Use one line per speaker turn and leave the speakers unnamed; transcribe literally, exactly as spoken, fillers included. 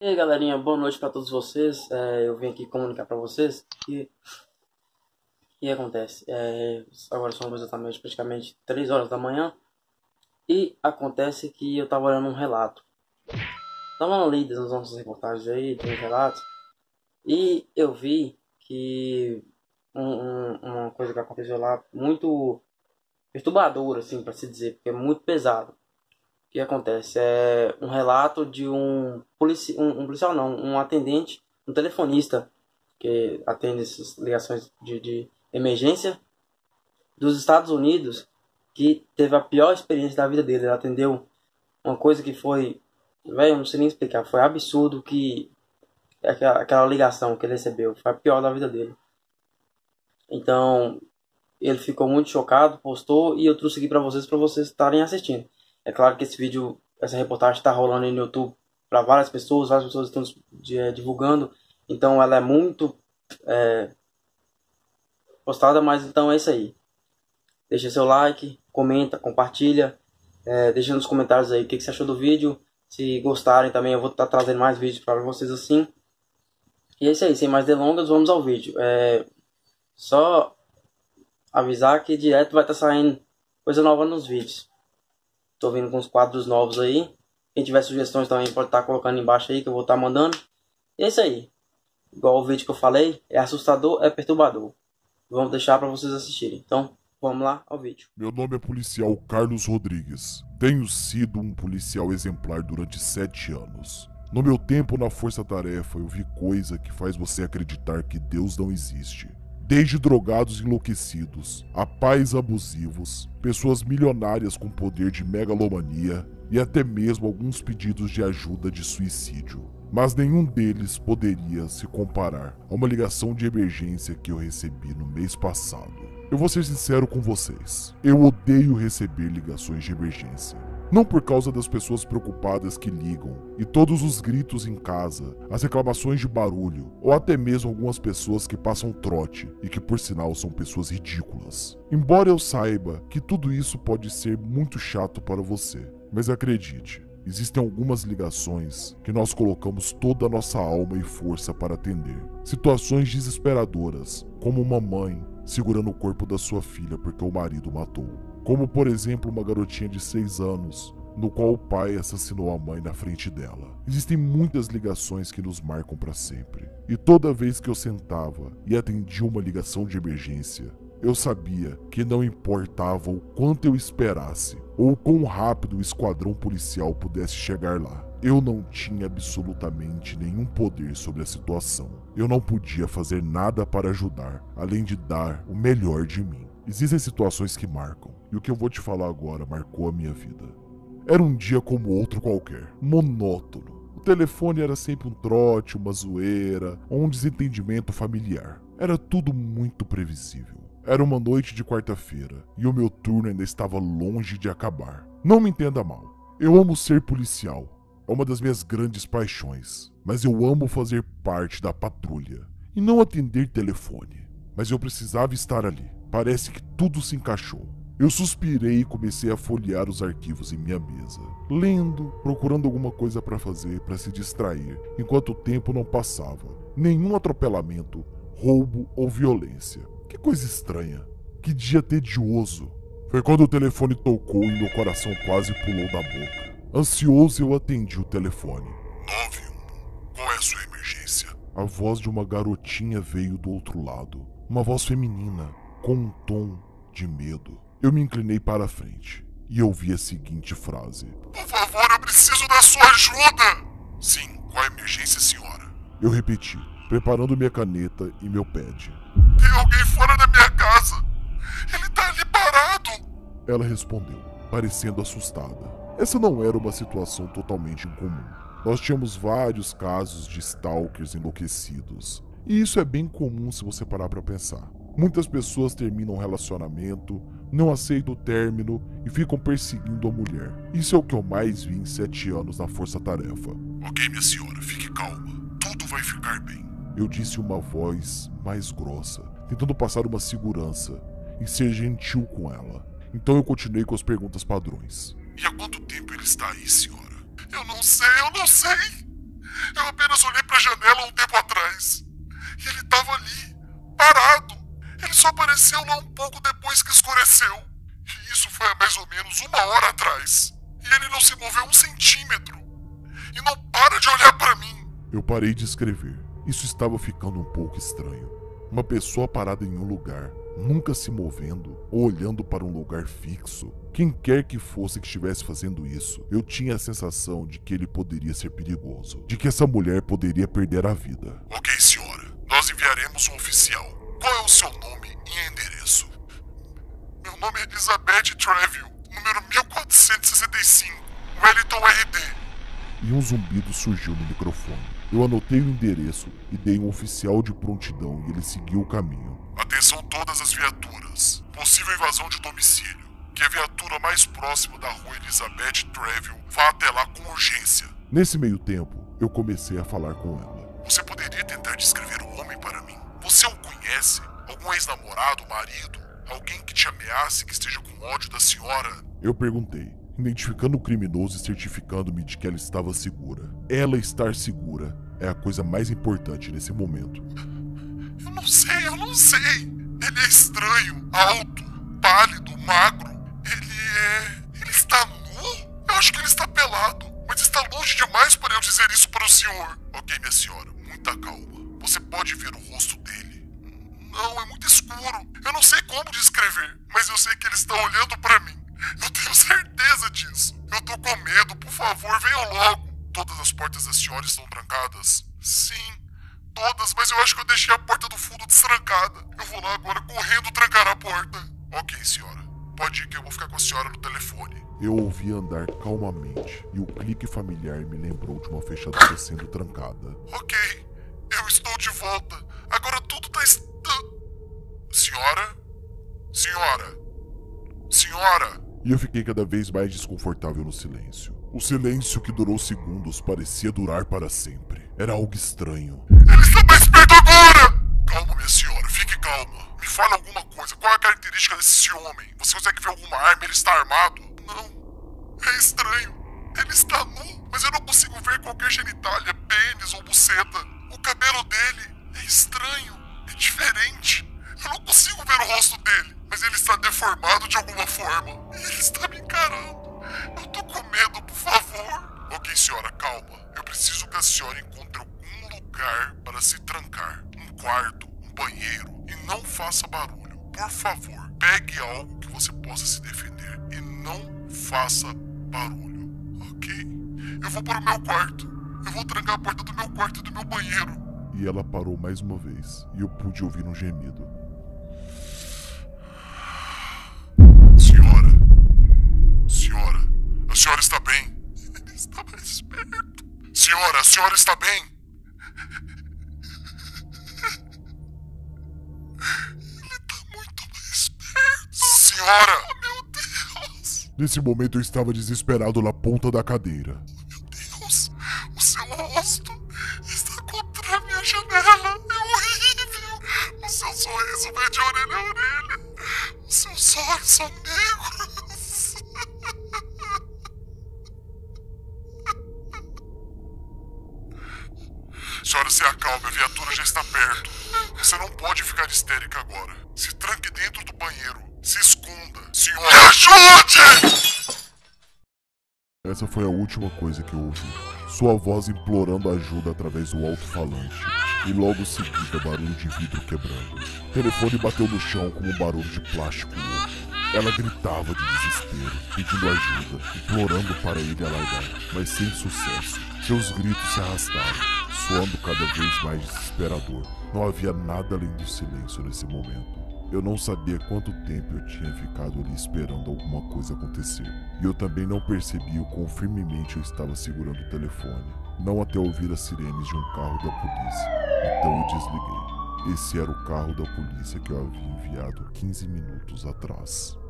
E aí galerinha, boa noite para todos vocês. É, eu vim aqui comunicar para vocês que o que acontece. É, agora são exatamente praticamente três horas da manhã e acontece que eu tava olhando um relato. Tava lendo nas nossas reportagens aí, tem relatos, e eu vi que um, um, uma coisa que aconteceu lá muito perturbadora, assim, para se dizer, porque é muito pesado. O que acontece? É um relato de um, polici um, um policial, não, um atendente, um telefonista que atende essas ligações de, de emergência dos Estados Unidos, que teve a pior experiência da vida dele. Ele atendeu uma coisa que foi, velho, não sei nem explicar, foi absurdo que aquela, aquela ligação que ele recebeu, foi a pior da vida dele. Então, ele ficou muito chocado, postou, e eu trouxe aqui para vocês, para vocês estarem assistindo. É claro que esse vídeo, essa reportagem está rolando aí no YouTube para várias pessoas, várias pessoas estão divulgando, então ela é muito é, postada, mas então é isso aí. Deixa seu like, comenta, compartilha, é, deixa nos comentários aí o que, que você achou do vídeo. Se gostarem também, eu vou estar tá trazendo mais vídeos para vocês assim. E é isso aí, sem mais delongas, vamos ao vídeo. É, só avisar que direto vai estar tá saindo coisa nova nos vídeos. Tô vindo com uns quadros novos aí. Quem tiver sugestões também pode estar tá colocando embaixo aí, que eu vou estar tá mandando. E é isso aí. Igual o vídeo que eu falei, é assustador, é perturbador. Vamos deixar para vocês assistirem. Então, vamos lá ao vídeo.
Meu nome é policial Carlos Rodrigues. Tenho sido um policial exemplar durante sete anos. No meu tempo na Força Tarefa, eu vi coisa que faz você acreditar que Deus não existe. Desde drogados enlouquecidos, a pais abusivos, pessoas milionárias com poder de megalomania e até mesmo alguns pedidos de ajuda de suicídio. Mas nenhum deles poderia se comparar a uma ligação de emergência que eu recebi no mês passado. Eu vou ser sincero com vocês, eu odeio receber ligações de emergência. Não por causa das pessoas preocupadas que ligam, e todos os gritos em casa, as reclamações de barulho, ou até mesmo algumas pessoas que passam trote e que por sinal são pessoas ridículas. Embora eu saiba que tudo isso pode ser muito chato para você, mas acredite, existem algumas ligações que nós colocamos toda a nossa alma e força para atender. Situações desesperadoras, como uma mãe segurando o corpo da sua filha porque o marido matou. Como, por exemplo, uma garotinha de seis anos, no qual o pai assassinou a mãe na frente dela. Existem muitas ligações que nos marcam para sempre. E toda vez que eu sentava e atendia uma ligação de emergência, eu sabia que não importava o quanto eu esperasse ou o quão rápido o esquadrão policial pudesse chegar lá. Eu não tinha absolutamente nenhum poder sobre a situação. Eu não podia fazer nada para ajudar, além de dar o melhor de mim. Existem situações que marcam, e o que eu vou te falar agora marcou a minha vida. Era um dia como outro qualquer, monótono. O telefone era sempre um trote, uma zoeira, ou um desentendimento familiar. Era tudo muito previsível. Era uma noite de quarta-feira, e o meu turno ainda estava longe de acabar. Não me entenda mal, eu amo ser policial. É uma das minhas grandes paixões, mas eu amo fazer parte da patrulha e não atender telefone. Mas eu precisava estar ali. Parece que tudo se encaixou. Eu suspirei e comecei a folhear os arquivos em minha mesa, lendo, procurando alguma coisa para fazer para se distrair, enquanto o tempo não passava. Nenhum atropelamento, roubo ou violência. Que coisa estranha. Que dia tedioso. Foi quando o telefone tocou e meu coração quase pulou da boca. Ansioso, eu atendi o telefone. nove um, qual é a sua emergência? A voz de uma garotinha veio do outro lado. Uma voz feminina, com um tom de medo. Eu me inclinei para a frente e ouvi a seguinte frase. Por favor, eu preciso da sua ajuda! Sim, qual é a emergência, senhora? Eu repeti, preparando minha caneta e meu pad. Tem alguém fora da minha casa! Ele tá ali parado! Ela respondeu, parecendo assustada. Essa não era uma situação totalmente incomum. Nós tínhamos vários casos de stalkers enlouquecidos. E isso é bem comum se você parar pra pensar. Muitas pessoas terminam um relacionamento, não aceitam o término e ficam perseguindo a mulher. Isso é o que eu mais vi em sete anos na Força Tarefa. Ok, minha senhora, fique calma. Tudo vai ficar bem. Eu disse uma voz mais grossa, tentando passar uma segurança e ser gentil com ela. Então eu continuei com as perguntas padrões. E há quanto tempo ele está aí, senhora? Eu não sei, eu não sei. Eu apenas apenas olhei pra janela um tempo atrás. E ele tava ali, parado. Ele só apareceu lá um pouco depois que escureceu. E isso foi há mais ou menos uma hora atrás. E ele não se moveu um centímetro. E não para de olhar pra mim. Eu parei de escrever. Isso estava ficando um pouco estranho. Uma pessoa parada em um lugar, nunca se movendo ou olhando para um lugar fixo. Quem quer que fosse que estivesse fazendo isso, eu tinha a sensação de que ele poderia ser perigoso. De que essa mulher poderia perder a vida. Ok, senhora. Nós enviaremos um oficial. Qual é o seu nome e endereço? Meu nome é Elizabeth Treville, número mil quatrocentos e sessenta e cinco, Wellington R D. E um zumbido surgiu no microfone. Eu anotei o endereço e dei um oficial de prontidão e ele seguiu o caminho. Atenção todas as viaturas. Possível invasão de domicílio. Que a viatura mais próxima da rua Elizabeth Treville vá até lá com urgência. Nesse meio tempo, eu comecei a falar com ela. Você poderia tentar descrever o homem para mim? Você o conhece? Algum ex-namorado, marido? Alguém que te ameace, que esteja com ódio da senhora? Eu perguntei, identificando o criminoso e certificando-me de que ela estava segura. Ela estar segura é a coisa mais importante nesse momento. Eu não sei, eu não sei. Ele é estranho, alto, pálido, magro. Ele é... Ele está nu? Eu acho que ele está pelado, mas está longe demais para eu dizer isso para o senhor. Ok, minha senhora, muita calma. Você pode ver o rosto dele? Não, é muito escuro. Eu não sei como descrever, mas eu sei que ele está olhando para mim. Eu tenho certeza disso. Eu tô com medo, por favor, venham logo. Todas as portas da senhora estão trancadas? Sim, todas, mas eu acho que eu deixei a porta do fundo destrancada. Eu vou lá agora correndo trancar a porta. Ok, senhora. Pode ir que eu vou ficar com a senhora no telefone. Eu ouvi andar calmamente e o clique familiar me lembrou de uma fechadura sendo trancada. Ok, eu estou de volta. Agora tudo tá... Est... Senhora? Senhora? Senhora! E eu fiquei cada vez mais desconfortável no silêncio. O silêncio que durou segundos parecia durar para sempre. Era algo estranho. Ele está mais perto agora! Calma, minha senhora, fique calma. Me fale alguma coisa. Qual é a característica desse homem? Você consegue ver alguma arma? Ele está armado? Não. É estranho. Ele está nu, mas eu não consigo ver qualquer genitália, pênis ou buceta. O cabelo dele é estranho. É diferente. Eu não consigo ver o rosto dele, mas ele está deformado de alguma forma. E ele está me encarando. Eu tô com medo, por favor. Ok, senhora, calma. Eu preciso que a senhora encontre algum lugar para se trancar. Um quarto, um banheiro. E não faça barulho. Por favor, pegue algo que você possa se defender. E não faça barulho. Ok? Eu vou para o meu quarto. Eu vou trancar a porta do meu quarto e do meu banheiro. E ela parou mais uma vez. E eu pude ouvir um gemido. Senhora. Senhora. A senhora está bem? Ele está mais perto. Senhora, a senhora está bem? Ele está muito mais perto. Senhora! Oh, meu Deus! Nesse momento eu estava desesperado na ponta da cadeira. Oh, meu Deus! O seu rosto está contra a minha janela. É horrível! O seu sorriso vai de orelha a orelha. Os seus olhos são negros. Senhora, se acalme, a viatura já está perto. Você não pode ficar histérica agora. Se tranque dentro do banheiro. Se esconda. Senhora, me ajude! Essa foi a última coisa que eu ouvi. Sua voz implorando ajuda através do alto-falante. E logo seguida, barulho de vidro quebrando. O telefone bateu no chão como um barulho de plástico louco. Ela gritava de desespero, pedindo ajuda, implorando para ele alargar, mas sem sucesso. Seus gritos se arrastaram, soando cada vez mais desesperador. Não havia nada além do silêncio nesse momento. Eu não sabia quanto tempo eu tinha ficado ali esperando alguma coisa acontecer. E eu também não percebi o quão firmemente eu estava segurando o telefone. Não até ouvir as sirenes de um carro da polícia. Então eu desliguei. Esse era o carro da polícia que eu havia enviado quinze minutos atrás.